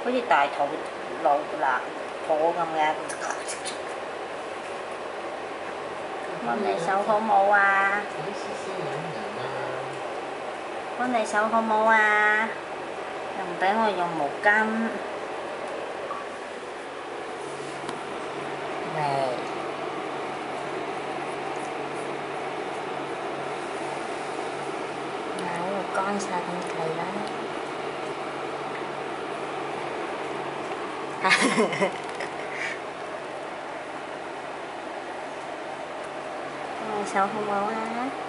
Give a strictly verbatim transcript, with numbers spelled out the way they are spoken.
好似大肚老辣婆咁嘅。幫你手好冇啊？幫你手好冇啊？又唔俾我用毛巾。喂。嗱，乾晒咁滯啦。幫你手好冇啊？